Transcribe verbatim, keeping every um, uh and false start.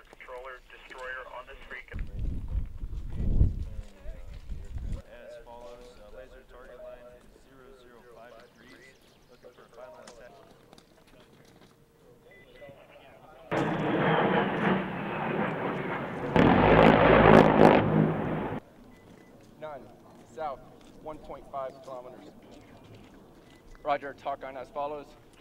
controller, destroyer on this freak. As follows, uh, laser target line is zero zero five degrees, looking for a final attack. None, south, one point five kilometers. Roger, talk on as follows.